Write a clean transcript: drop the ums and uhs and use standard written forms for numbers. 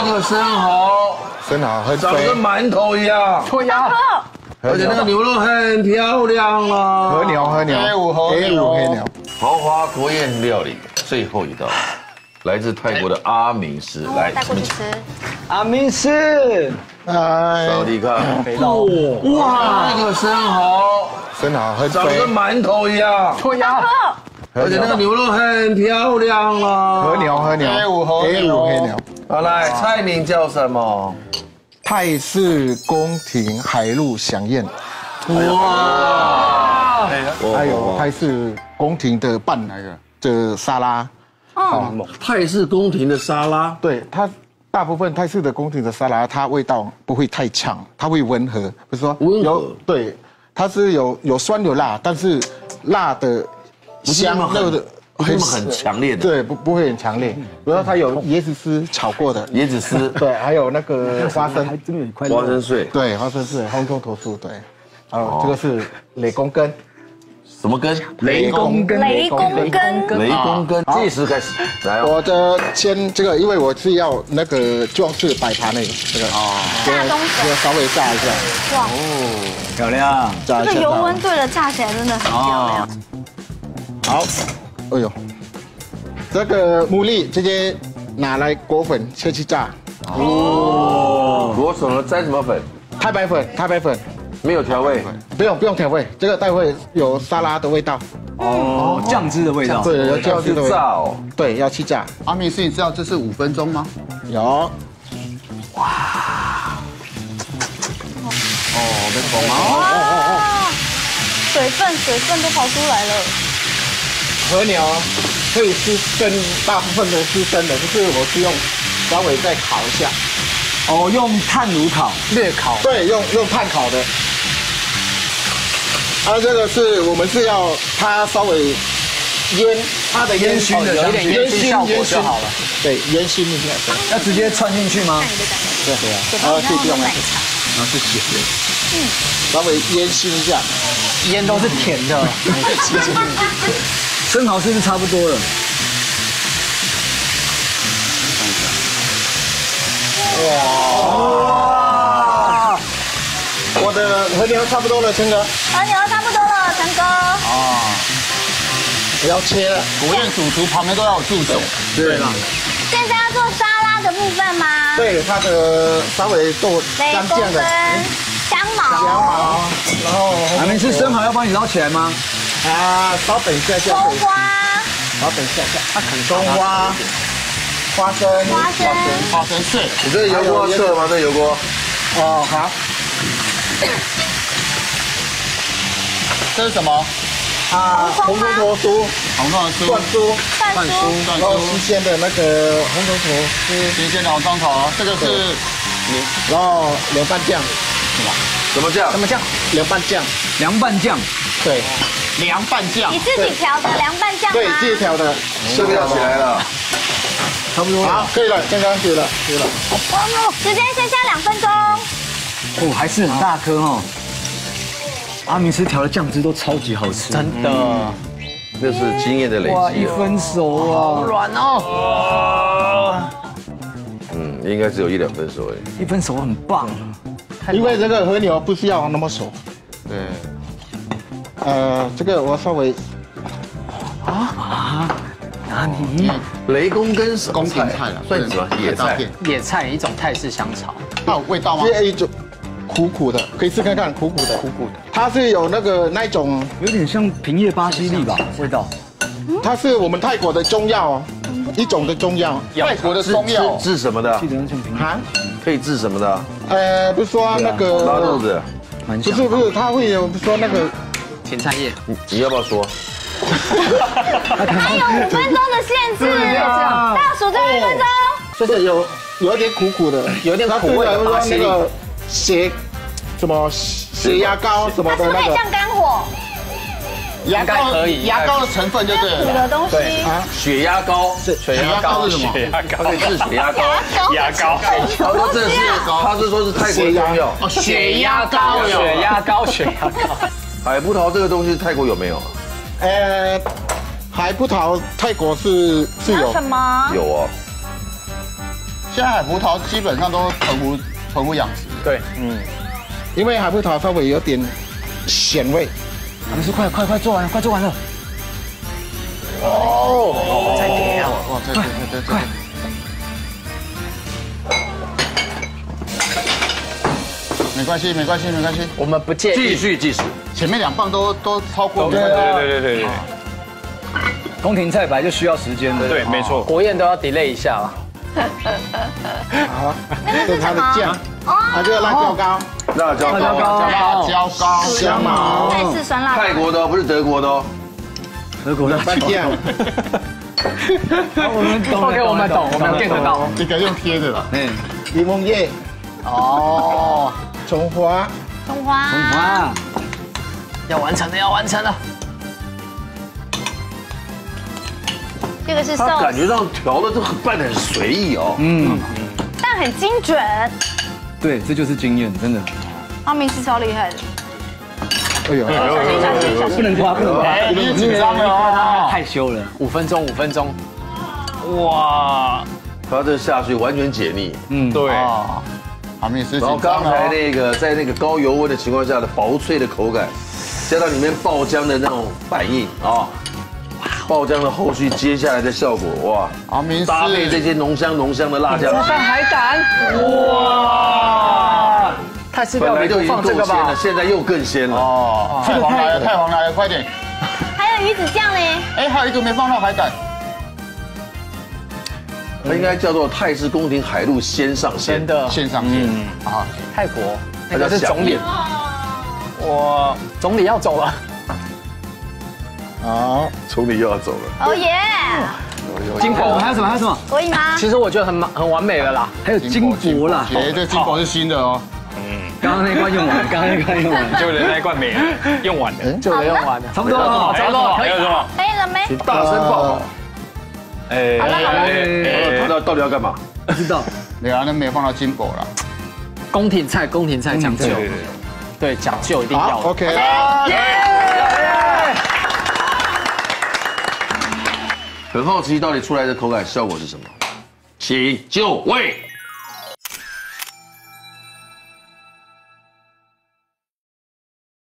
那个生蚝， 生蚝很长得跟馒头一样， 脱鸭， 而且那个牛肉很漂亮啊。 和牛黑牛， 豪华国宴料理最后一道，来自泰国的阿明师来带过去吃。 阿明师， 扫地看， 肥肉， 哇，那个生蚝生蚝很长得跟馒头一样， 脱鸭， 而且那个牛肉很漂亮啊。 和牛黑牛， 好，来，菜名叫什么？ 泰式宫廷海陆飨宴， 哇， 还有泰式宫廷的拌那个的沙拉， 泰式宫廷的沙拉， 对它。大部分泰式的宫廷的沙拉，它味道不会太强，它会温和，比如说对，它是有酸有辣，但是辣的香肉的很强烈的， 对，不会很强烈。比如说它有椰子丝炒过的椰子丝， 对，还有那个花生， 还真的有块花生碎， 对，花生是红中头酥，对，哦，这个是雷公根。 什么根？ 雷公根， 雷公根，计时开始，来哦。 我的先这个，因为我是要那个装饰摆盘的这个炸东西， 稍微炸一下。 哇， 漂亮， 炸一下。 这个油温对了，炸起来真的很漂亮。 好，哎呦，这个牡蛎直接拿来裹粉先去炸。 裹什么？沾什么粉？ 太白粉。 没有调味， 不用调味，这个待会有沙拉的味道。 哦，酱汁的味道， 对，有酱汁的味道。 炸哦， 对，要去炸。 阿明师，你知道这是5分钟吗？ 有。哇！ 被疯了。 哇，水分都跑出来了。 和牛可以是生，大部分都是生的，就是我是用稍微再烤一下。 哦，用炭炉烤， 略烤，对，用炭烤的。这个是我们是要它稍微烟，它的烟熏的， 有点烟熏效果就好了。 对，烟熏一下。 要直接串进去吗？ 对啊。然后去用奶茶，然后是咸的。稍微烟熏一下， 烟都是甜的。生蚝是不是差不多了？ 哇！我的和牛差不多了，陈哥。 和牛差不多了，陈哥。 我要切了。 国宴主厨旁边都要有助手。 对了。 现在要做沙拉的部分吗？ 对，它的稍微做干酱的香茅， 然后阿明师生蚝要帮你捞起来吗？ 稍等一下就。 葱花。 稍等一下，它啃葱花。花生碎。 你这个油锅要撤吗？这油锅？ 哦，好。 这是什么？ 红中头酥，灌酥，然后新鲜的那个红中头酥， 新鲜的红中头，这个是， 然后凉拌酱， 什么酱？ 凉拌酱， 凉拌酱， 对， 凉拌酱。 你自己调的凉拌酱吗？ 对，自己调的， 这个要起来了。 差不多。好，可以了，刚刚可以了。 时间先下2分钟。 哦，还是很大颗哦。阿明师调的酱汁都超级好吃， 真的。 这是经验的累哇， 积 1分熟啊， 软哦。 应该只有1-2分熟哎。 1分熟很棒。 因为这个和牛不需要那么熟。 对。 这个我稍微。 哪里？ 雷公根是宫廷菜了， 算什么野菜？ 野菜一种泰式香草， 它有味道吗？ 这一种苦的，可以试看看，苦的。它是有那一种， 有点像平叶巴西利吧，味道。 它是我们泰国的中药，一种的中药。 泰国的中药治什么的？ 记得像平叶。 可以治什么的？ 不是说那个拉肚子。 不是，它会有说那个甜菜叶。 你要不要说？ 还有5分钟的限制，倒数最后1分钟。 这个有一点苦的， 有点苦味的巴西利。 那个血压高什么的那个。 它是不是很像肝火？ 牙膏的成分就对苦了。 的东西。 血压高， 血压高是什么？ 它可以治血压高。 牙膏。 他是说是泰国的中药。 血压高，血压高。 海葡萄这个东西泰国有没有？ 海葡萄泰国是有。 什么？ 有哦。 现在海葡萄基本上都豚无养殖。 对， 因为海葡萄稍微有点咸味。 阿明师快做完了，快做完了。 再点啊！ 哇，对， 快！ 没关系。 我们不介意。 继续计时。 前面2棒都超过。 对， 宫廷菜本来就需要时间的。 对，没错。国宴都要 delay 一下了。 好，这是它的酱，它这个辣椒膏， 辣椒膏， 辣椒膏， 香茅， 泰式酸辣。 泰国的哦，不是德国的哦。 德国的拌酱， 我们懂 OK， 我们懂，我们有 get 到。 这个用贴的了。 柠檬叶， 哦， 葱花， 葱花。 啊， 要完成了。 这个是它感 sauce， 觉上调的都很拌得很随意哦。 但很精准。 对，这就是经验，真的。 阿明是超厉害的。 哎呦， 小心。 不能夸， 哎，你紧张了哦。 害羞了。 5分钟。哇， 它这下去完全解腻。 对。 阿明师然后刚才那个在那个高油温的情况下的薄脆的口感，加到里面爆浆的那种反应啊，爆浆的后续接下来的效果哇， 阿明师搭配这些浓香的辣酱， 放海胆，哇！泰式料理就本来就已经放这个吧够鲜了，。现在又更鲜了。 哦，太黄来了，快点！ 还有鱼子酱呢。 哎，还有一个没放到海胆。 它应该叫做泰式宫廷海陆鲜上鲜真。的， 线上线啊， 泰国那个是总理，哇，总理要走了。 好， 从你又要走了。 哦耶！ 金箔还有什么？ 可以吗？ 其实我觉得很完美了啦。 还有金箔啦。 哎，这金箔是新的哦。 刚刚那罐用完， 就那罐没了，用完了，就用完了， 差不多了。 差不多，可以了。 可以了没？ 请大声报。 哎， 好了， 那到底要干嘛？ 不知道。 没有，那没放到金箔了。 宫廷菜讲究，对，讲究一定要。 好，OK。 很好奇到底出来的口感效果是什么？请就位。